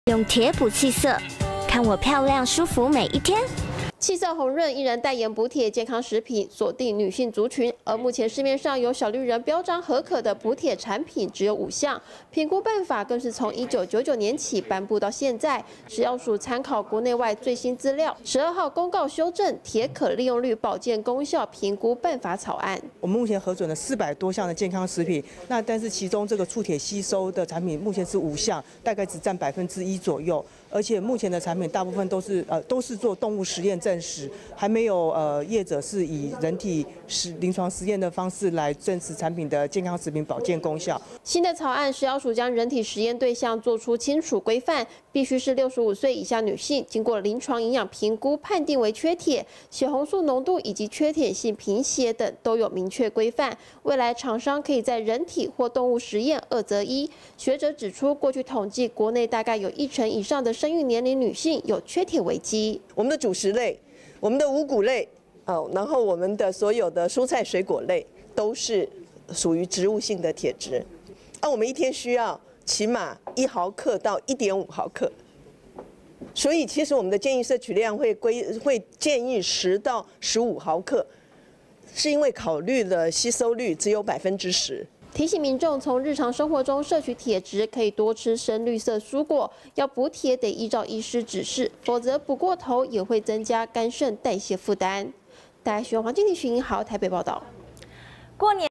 用铁补气色，看我漂亮舒服每一天。 气色红润，依然代言补铁健康食品，锁定女性族群。而目前市面上有小绿人标章合可的补铁产品只有5项，评估办法更是从1999年起颁布到现在。食药署参考国内外最新资料，12号公告修正铁可利用率保健功效评估办法草案。 我们目前核准了400多项的健康食品，但是其中这个触铁吸收的产品目前是5项，大概只占1%左右。而且目前的产品大部分都是做动物实验证实，还没有业者是以人体临床实验的方式来证实产品的健康食品保健功效。 新的草案，食药署将人体实验对象做出清楚规范，必须是65岁以下女性，经过临床营养评估判定为缺铁、血红素浓度以及缺铁性贫血等都有明确规范。未来厂商可以在人体或动物实验2择1。学者指出，过去统计国内大概有1成以上的生育年龄女性有缺铁危机。 我们的主食类、我们的五谷类，然后我们的所有的蔬菜水果类都是属于植物性的铁质，我们一天需要起码1毫克到1.5毫克，所以其实我们的建议摄取量会建议10到15毫克，是因为考虑了吸收率只有10%。 提醒民众从日常生活中摄取铁质，可以多吃深绿色蔬果。要补铁得依照医师指示，否则补过头也会增加肝肾代谢负担。大家喜欢黄金提讯，好，台北报道。 过年。